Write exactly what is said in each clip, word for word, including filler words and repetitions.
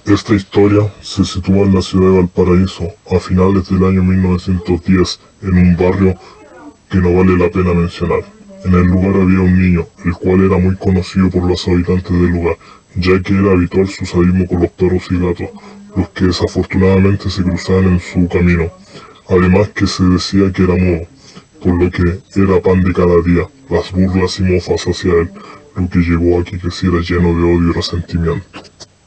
Esta historia se sitúa en la ciudad de Valparaíso a finales del año mil novecientos diez, en un barrio que no vale la pena mencionar. En el lugar había un niño, el cual era muy conocido por los habitantes del lugar, ya que era habitual su sadismo con los perros y gatos, los que desafortunadamente se cruzaban en su camino. Además que se decía que era mudo, por lo que era pan de cada día, las burlas y mofas hacia él, lo que llevó a que creciera lleno de odio y resentimiento.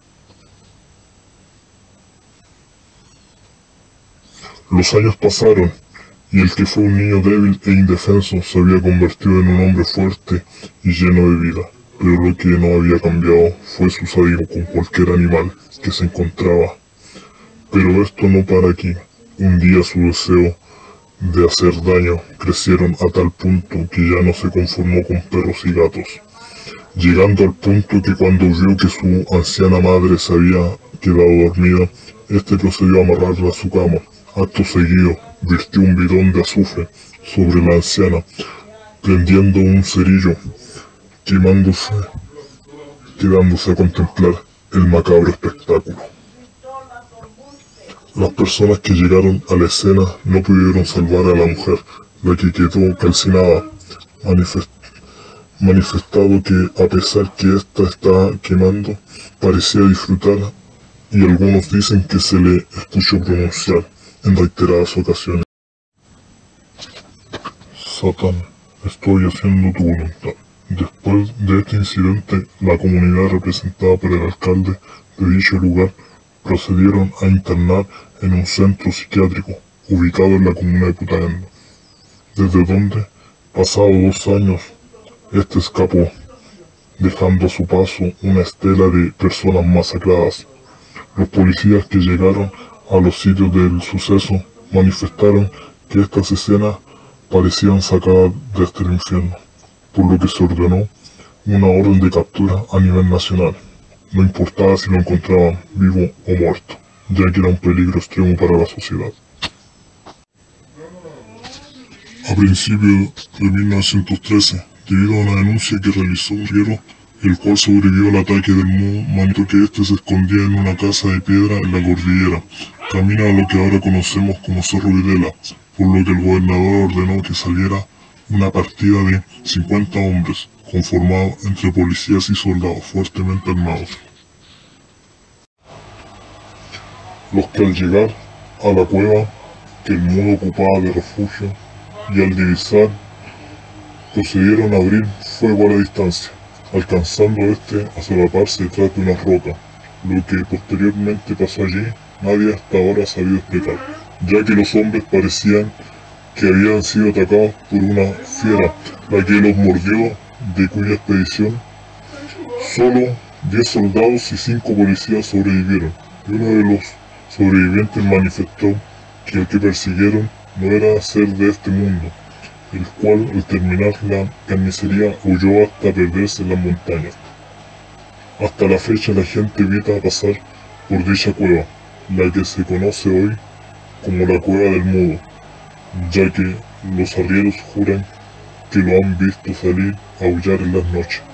Los años pasaron, y el que fue un niño débil e indefenso se había convertido en un hombre fuerte y lleno de vida, pero lo que no había cambiado fue su sadismo con cualquier animal que se encontraba. Pero esto no para aquí. Un día su deseo de hacer daño crecieron a tal punto que ya no se conformó con perros y gatos, llegando al punto que cuando vio que su anciana madre se había quedado dormida, este procedió a amarrarla a su cama. Acto seguido, vertió un bidón de azufre sobre la anciana, prendiendo un cerillo, quemándose, quedándose a contemplar el macabro espectáculo. Las personas que llegaron a la escena no pudieron salvar a la mujer, la que quedó calcinada, manifest, manifestado que a pesar que ésta estaba quemando, parecía disfrutar, y algunos dicen que se le escuchó pronunciar en reiteradas ocasiones: Satán, estoy haciendo tu voluntad. Después de este incidente, la comunidad representada por el alcalde de dicho lugar procedieron a internar en un centro psiquiátrico ubicado en la comuna de Putaendo, desde donde, pasados dos años, este escapó, dejando a su paso una estela de personas masacradas. Los policías que llegaron a los sitios del suceso manifestaron que estas escenas parecían sacadas de este infierno, por lo que se ordenó una orden de captura a nivel nacional. No importaba si lo encontraban vivo o muerto, ya que era un peligro extremo para la sociedad. A principios de mil novecientos trece, debido a una denuncia que realizó un riero, el cual sobrevivió al ataque del mudo, manifestó que éste se escondía en una casa de piedra en la cordillera, camino a lo que ahora conocemos como Cerro Videla, por lo que el gobernador ordenó que saliera una partida de cincuenta hombres, conformado entre policías y soldados fuertemente armados, los que al llegar a la cueva que el mudo ocupaba de refugio, y al divisar, procedieron a abrir fuego a la distancia, alcanzando este a solaparse detrás de una roca. Lo que posteriormente pasó allí, nadie hasta ahora ha sabido explicar, ya que los hombres parecían que habían sido atacados por una fiera, la que los mordió, de cuya expedición solo diez soldados y cinco policías sobrevivieron, y uno de los sobrevivientes manifestó que el que persiguieron no era ser de este mundo, el cual al terminar la carnicería huyó hasta perderse en las montañas. Hasta la fecha la gente evita pasar por dicha cueva, la que se conoce hoy como la Cueva del Mudo, ya que los arrieros juran que lo han visto salir a aullar en las noches.